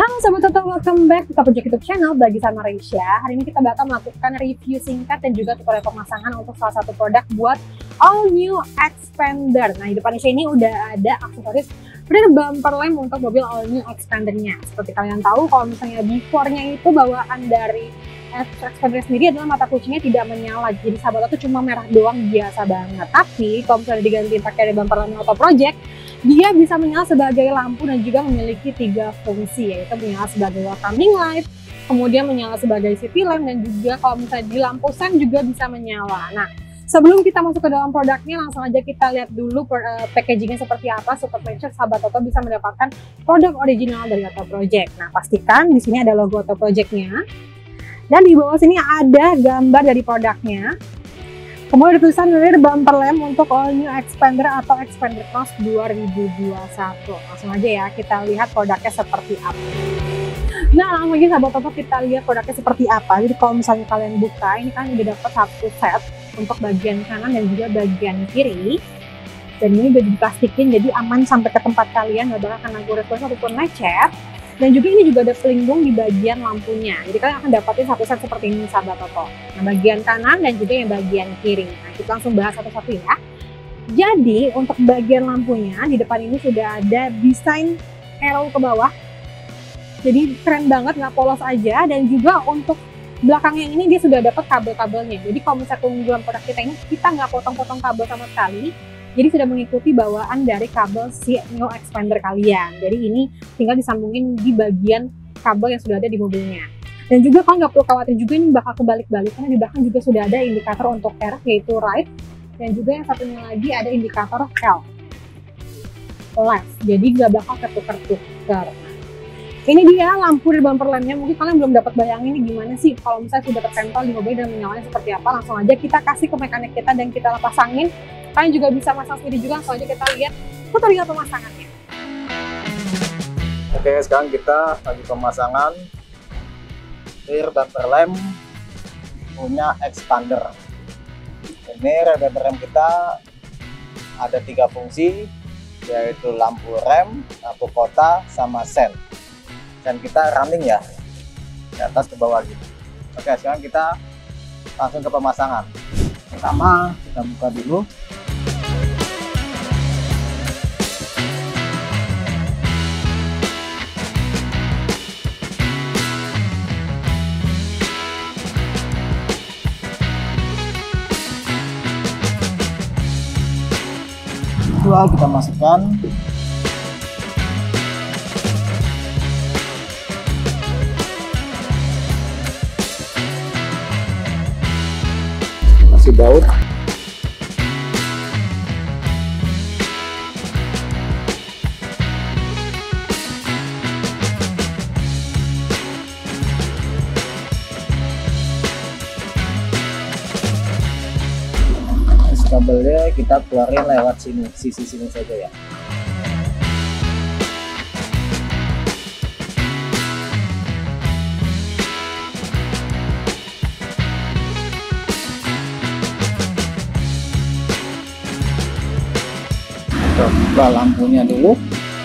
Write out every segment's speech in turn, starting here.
Halo Sobat Toto, welcome back to Project YouTube channel Bagi sama Reisha. Hari ini kita bakal melakukan review singkat dan juga tutorial pemasangan untuk salah satu produk buat all new expander. Nah, di depan ini udah ada aksesoris rear bumper lamp untuk mobil all new expandernya. Seperti kalian tahu, kalau misalnya before-nya itu bawaan dari expander sendiri adalah mata kuncinya tidak menyala. Jadi sahabat Toto cuma merah doang, biasa banget. Tapi kalau misalnya diganti pakai rear bumper lamp Auto Project, dia bisa menyala sebagai lampu dan juga memiliki 3 fungsi, yaitu menyala sebagai welcoming light, kemudian menyala sebagai city lamp, dan juga kalau misalnya di lampu sen juga bisa menyala. Nah, sebelum kita masuk ke dalam produknya, langsung aja kita lihat dulu packagingnya seperti apa, supaya make sure sahabat Toto bisa mendapatkan produk original dari Auto Project. Nah, pastikan di sini ada logo Auto Project-nya, dan di bawah sini ada gambar dari produknya. Kemudian ada tulisan rear bumper lamp untuk all new expander atau expander cross 2021. Langsung aja ya kita lihat produknya seperti apa. Nah, langsung aja sahabat Toto kita lihat produknya seperti apa. Jadi kalau misalnya kalian buka, ini kan udah dapat satu set untuk bagian kanan dan juga bagian kiri. Dan ini udah diplastikin jadi aman sampai ke tempat kalian, gak bakal kena gores-gores ataupun lecet. Dan juga ini juga ada pelindung di bagian lampunya. Jadi kalian akan dapatin satu set seperti ini sahabat Toto. Nah, bagian kanan dan juga yang bagian kiri. Nah, kita langsung bahas satu-satu ya. Jadi untuk bagian lampunya di depan ini sudah ada desain arrow ke bawah. Jadi keren banget, nggak polos aja. Dan juga untuk belakangnya ini dia sudah dapat kabel-kabelnya. Jadi kalau misalnya keunggulan produk kita ini, kita nggak potong-potong kabel sama sekali. Jadi sudah mengikuti bawaan dari kabel si new expander kalian. Jadi ini tinggal disambungin di bagian kabel yang sudah ada di mobilnya. Dan juga kalau nggak perlu khawatir juga ini bakal kebalik-balik, karena di belakang juga sudah ada indikator untuk R, yaitu right. Dan juga yang satunya lagi ada indikator L, left. Jadi nggak bakal ketukar-tukar. Ini dia lampu rear bumper lampnya. Mungkin kalian belum dapat bayangin ini gimana sih kalau misalnya sudah tertempel di mobil dan menyalanya seperti apa. Langsung aja kita kasih ke mekanik kita dan kita pasangin. Kalian juga bisa masang sendiri juga, langsung aja kita lihat tutorial pemasangannya. Oke, sekarang kita lagi pemasangan rear bumper lamp punya expander. Ini rear bumper lamp kita ada 3 fungsi, yaitu lampu rem, lampu kota, sama sen. Dan kita running ya, di atas ke bawah gitu. Oke, sekarang kita langsung ke pemasangan. Pertama kita buka dulu. Kedua kita masukkan. Kasih baut. Kabelnya kita keluarin lewat sini, sisi sini saja ya. Kita buka lampunya dulu.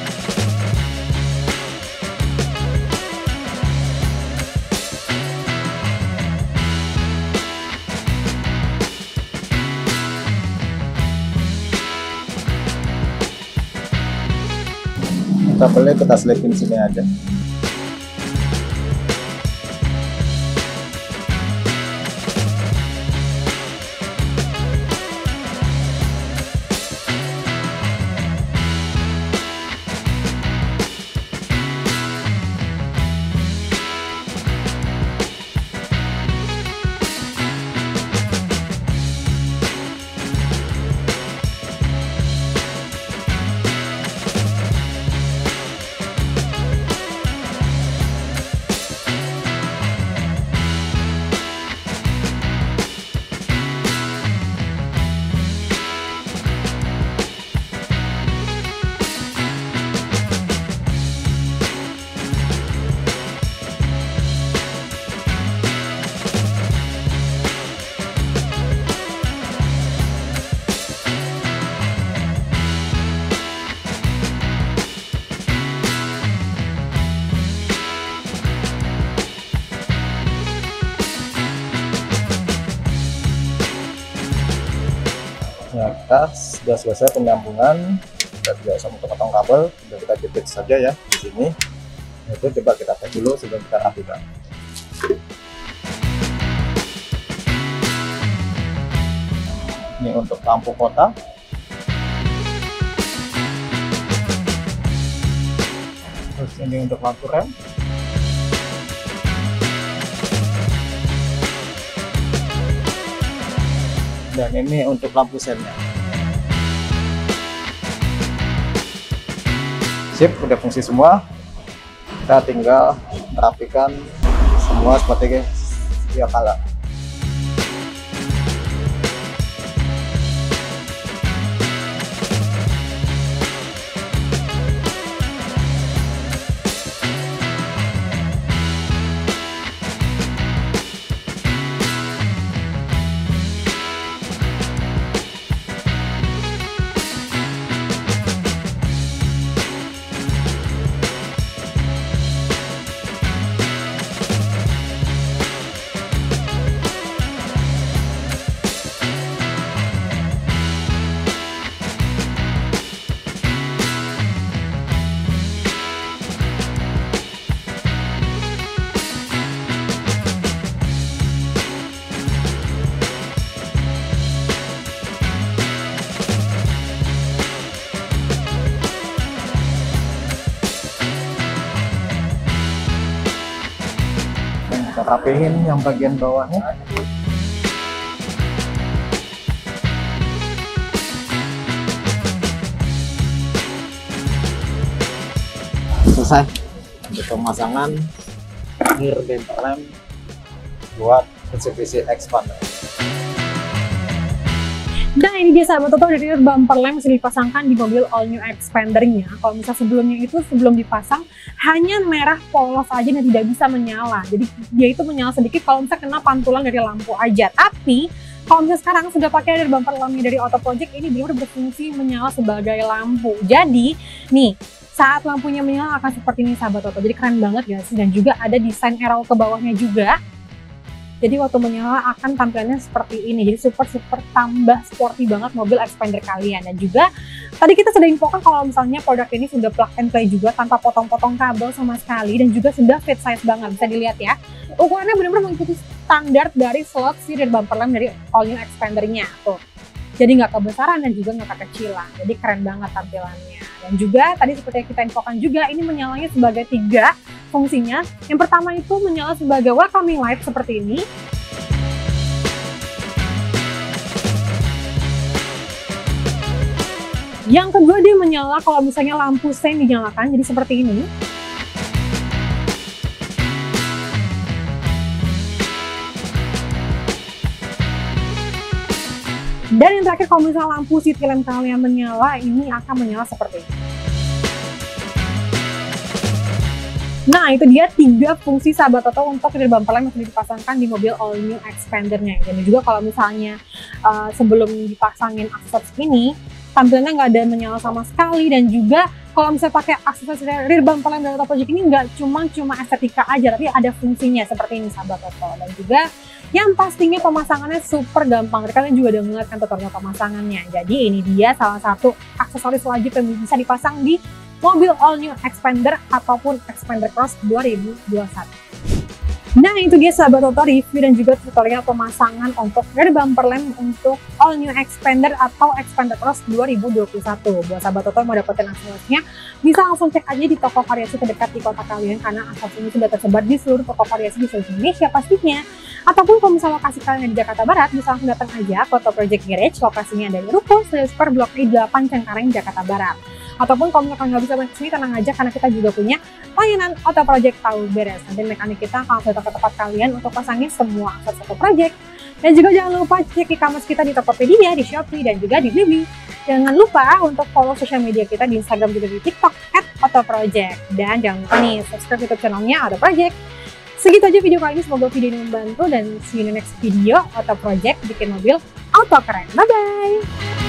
Kabelnya kita selipin sini aja. kita sudah selesai penyambungan, kita tidak usah potong kabel, sudah kita jepit saja ya di sini. Itu coba kita tes dulu sebelum kita rapikan. Ini untuk lampu kota. Terus ini untuk lampu rem. Dan ini untuk lampu sennya. Sip, udah fungsi semua. Kita tinggal merapikan semua seperti sedia kala. Kita rapihin yang bagian bawahnya. Selesai untuk pemasangan rear bumper lamp buat Mitsubishi Xpander. Nah ini dia sahabat Toto, dari bumper lamp bisa dipasangkan di mobil all new Xpander-nya. Kalau misalnya sebelumnya itu sebelum dipasang hanya merah polos aja dan tidak bisa menyala. Jadi dia itu menyala sedikit kalau misalnya kena pantulan dari lampu aja. Tapi kalau misalnya sekarang sudah pakai dari bumper lamp dari Auto Project, ini benar-benar berfungsi menyala sebagai lampu. Jadi nih saat lampunya menyala akan seperti ini sahabat Toto. Jadi keren banget ya sih, dan juga ada desain arrow ke bawahnya juga. Jadi waktu menyala akan tampilannya seperti ini. Jadi super tambah sporty banget mobil Xpander kalian. Dan juga tadi kita sudah infokan kalau misalnya produk ini sudah plug and play juga tanpa potong-potong kabel sama sekali, dan juga sudah fit size banget. Bisa dilihat ya. Ukurannya benar-benar mengikuti standar dari slot si rear bumper lamp dari all new Xpander-nya tuh. Jadi nggak kebesaran dan juga nggak kekecilan. Jadi keren banget tampilannya. Dan juga tadi seperti yang kita infokan juga, ini menyalanya sebagai 3 fungsinya. Yang pertama itu menyala sebagai welcoming light seperti ini. Yang kedua dia menyala kalau misalnya lampu sein dinyalakan, jadi seperti ini. Dan yang terakhir kalau misalnya lampu city lamp kalian menyala, ini akan menyala seperti ini. Nah itu dia 3 fungsi sahabat Toto untuk rear bumper lamp yang sudah dipasangkan di mobil all new Xpander-nya. Dan juga kalau misalnya sebelum dipasangin aksesoris ini, tampilannya nggak ada menyala sama sekali. Dan juga kalau misalnya pakai aksesoris rear bumper lamp dari Auto Project ini nggak cuma estetika aja, tapi ada fungsinya seperti ini sahabat Toto. Dan juga yang pastinya pemasangannya super gampang. Kalian juga udah ngeliat kan tutorial pemasangannya. Jadi ini dia salah satu aksesoris wajib yang bisa dipasang di mobil all new Xpander ataupun Xpander Cross 2021. Nah itu dia sahabat Toto, review dan juga tutorial pemasangan untuk rear bumper lamp untuk all new Xpander atau Xpander Cross 2021. Buat sahabat Toto yang mau dapetin aksesorisnya, bisa langsung cek aja di toko variasi terdekat di kota kalian, karena aksesoris ini sudah tersebar di seluruh toko variasi di seluruh Indonesia pastinya. Ataupun kalau misalnya lokasi kalian di Jakarta Barat, bisa langsung datang aja ke Auto Project Garage. Lokasinya ada di Ruko Super Blok E8 Cengkareng, Jakarta Barat. Ataupun kalau misalkan nggak bisa main kesini, tenang aja karena kita juga punya layanan Auto Project tahu beres. Nanti mekanik kita akan datang ke tempat kalian untuk pasangin semua aksesoris Auto Project. Dan juga jangan lupa cek e-commerce kita di Tokopedia, di Shopee, dan juga di Blibli. Jangan lupa untuk follow sosial media kita di Instagram juga di TikTok @autoproject. Dan jangan lupa nih subscribe YouTube channelnya Auto Project. Segitu aja video kali ini, semoga video ini membantu, dan see you in the next video. Auto Project bikin mobil auto keren. Bye bye.